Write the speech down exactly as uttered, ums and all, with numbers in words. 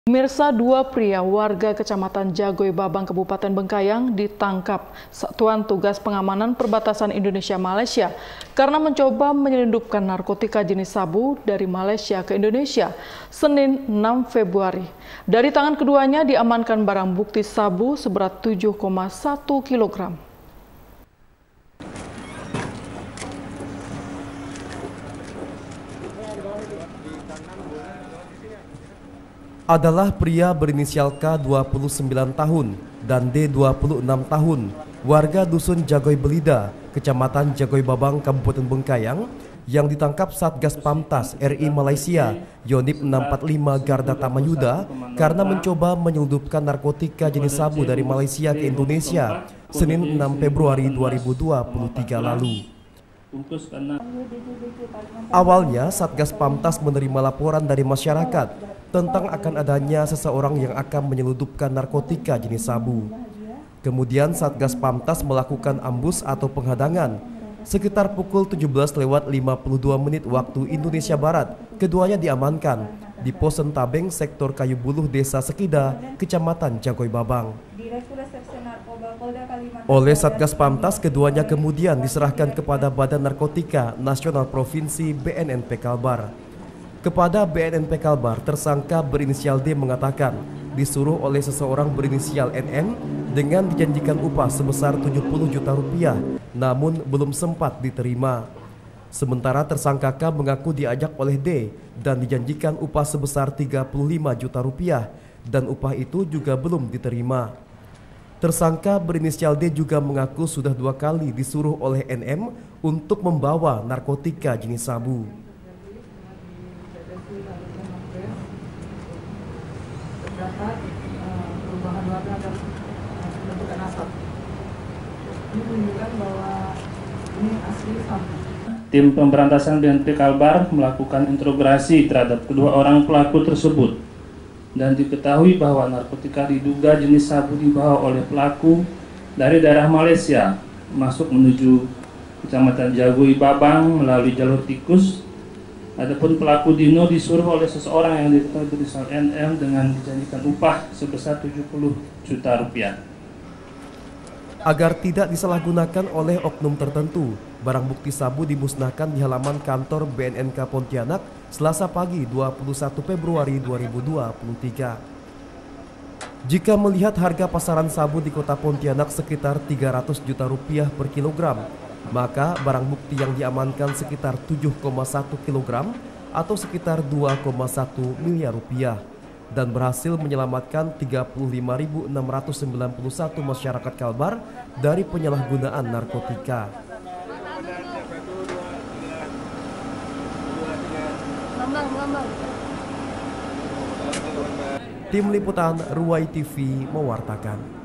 Pemirsa, dua pria warga Kecamatan Jagoy Babang, Kabupaten Bengkayang ditangkap Satuan Tugas Pengamanan Perbatasan Indonesia-Malaysia karena mencoba menyelundupkan narkotika jenis sabu dari Malaysia ke Indonesia, Senin enam Februari. Dari tangan keduanya diamankan barang bukti sabu seberat tujuh koma satu kilogram. Adalah pria berinisial K dua puluh sembilan tahun dan D dua puluh enam tahun, warga Dusun Jagoy Belida, Kecamatan Jagoy Babang, Kabupaten Bengkayang, yang ditangkap Satgas Pamtas R I Malaysia Yonip enam empat lima Garda Tamayuda karena mencoba menyelundupkan narkotika jenis sabu dari Malaysia ke Indonesia, Senin enam Februari dua ribu dua puluh tiga lalu. Awalnya, Satgas Pamtas menerima laporan dari masyarakat tentang akan adanya seseorang yang akan menyelundupkan narkotika jenis sabu. Kemudian Satgas Pamtas melakukan ambus atau penghadangan. Sekitar pukul tujuh belas lewat lima puluh dua menit waktu Indonesia Barat, keduanya diamankan di Pos Sentabeng, Sektor Kayu Buluh, Desa Sekida, Kecamatan Jagoy Babang. Oleh Satgas Pamtas, keduanya kemudian diserahkan kepada Badan Narkotika Nasional Provinsi B N N P Kalbar. Kepada B N N P Kalbar, tersangka berinisial D mengatakan disuruh oleh seseorang berinisial N M dengan dijanjikan upah sebesar tujuh puluh juta rupiah, namun belum sempat diterima. Sementara tersangka K mengaku diajak oleh D dan dijanjikan upah sebesar tiga puluh lima juta rupiah dan upah itu juga belum diterima. Tersangka berinisial D juga mengaku sudah dua kali disuruh oleh N M untuk membawa narkotika jenis sabu. Terdapat uh, perubahan warna dan uh, bentukan asap. Ini menunjukkan bahwa ini asli sabu. Tim pemberantasan B N P Kalbar melakukan interogasi terhadap kedua orang pelaku tersebut dan diketahui bahwa narkotika diduga jenis sabu dibawa oleh pelaku dari daerah Malaysia masuk menuju Kecamatan Jagoy Babang melalui jalur tikus. Adapun pelaku Dino disuruh oleh seseorang yang diketahui berinisial N M dengan dijanjikan upah sebesar tujuh puluh juta rupiah. Agar tidak disalahgunakan oleh oknum tertentu, barang bukti sabu dimusnahkan di halaman kantor B N N K Pontianak Selasa pagi dua puluh satu Februari dua ribu dua puluh tiga. Jika melihat harga pasaran sabu di kota Pontianak sekitar tiga ratus juta rupiah per kilogram, maka barang bukti yang diamankan sekitar tujuh koma satu kilogram atau sekitar dua koma satu miliar rupiah dan berhasil menyelamatkan tiga puluh lima ribu enam ratus sembilan puluh satu masyarakat Kalbar dari penyalahgunaan narkotika. Tim Liputan Ruwai T V mewartakan.